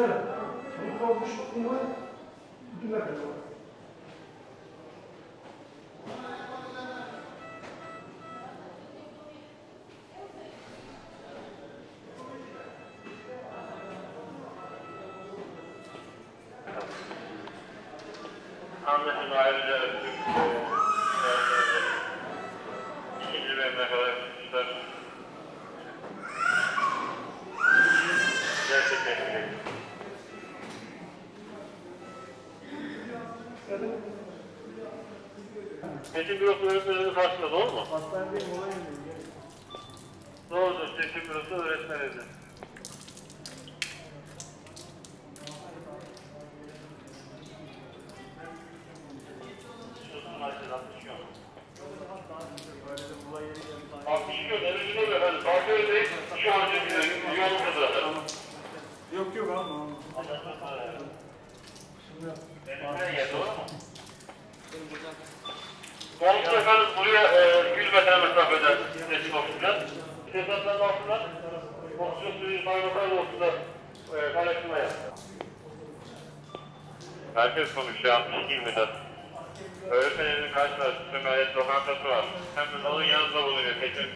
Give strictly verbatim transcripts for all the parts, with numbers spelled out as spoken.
Evet. Bu olmuş. Bunlar güzel bir var. Ahmet'in ayrıca ikinci bölümüne kadar tutar. Gerçekleşecek. Seçim bürosu öğretmeninin karşısında, doğru mu? Hastanedeyim, olay mıyım? Doğrudur, seçim bürosu öğretmeniydi. altmış gün evinde oluyor efendim. Bakıyoruz değil, şu an yolunda zaten. Yok yok alma alma. Benim yer, doğru mu? Komşu efendim buraya e, yüz metre mesafeden seçim okuyacağız. Tesisatların altından komşu suyu maymaklar olsun da e, paylaşılma yaptı. Herkes konuşuyor, altmış iki metre. Öğretmenin karşısında Sümeriyet lokantası var. Hemen onun yanında bulunuyor. Seçim.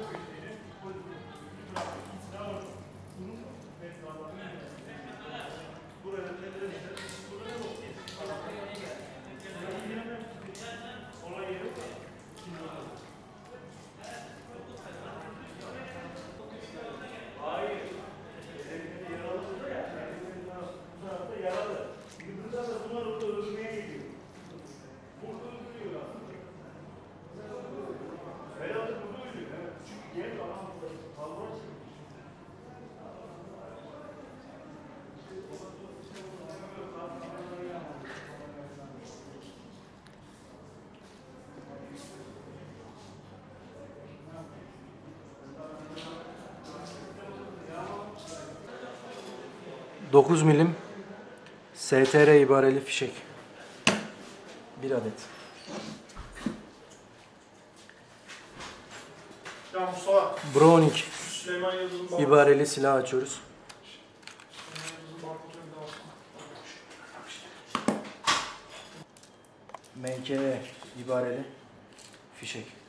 dokuz milim S T R ibareli fişek. Bir adet. Ya Mustafa. Browning Süleyman Yıldız'ın ibareli silah açıyoruz. M K E ibareli fişek.